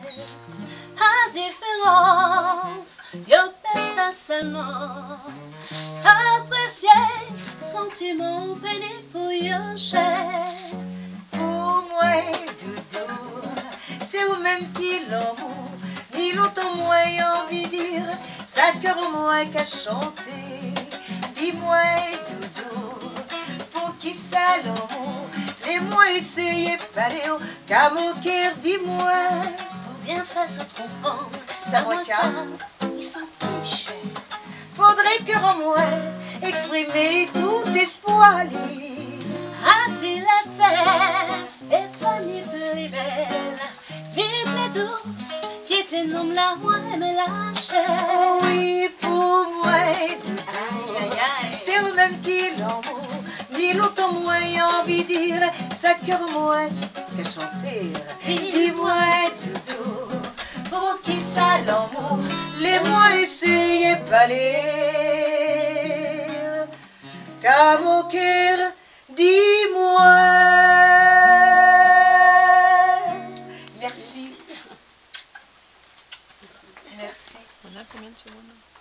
indifférence, yo peut pas seulement apprécier sentiment béni pour yo cher. Pour moi, doudou, c'est au même qui l'amour, ni longtemps moi envie dire, ça cœur en moi qu'à chanter. Dis-moi, doudou, pour qui ça l'amour, les moi essayer parler au qu'à mon cœur, dis-moi. Pour bien faire se trompant, Ça moi qu'à, il sentit cher. faudrait que en moi exprimer tout espoir libre. Ainsi la terre est famille plus belle, vive et douce, qui te nomme la moi mais la chair. Oh oui, pour moi, doudou, c'est au même qui l'amour, ni longtemps moi envie dire, ça cœur moi qu'à chanter. Dis-moi, doudou, pour qui ça l'amour, les mots essayez pas lire, car mon cœur, dis-moi. Merci. Merci. On a combien de secondes?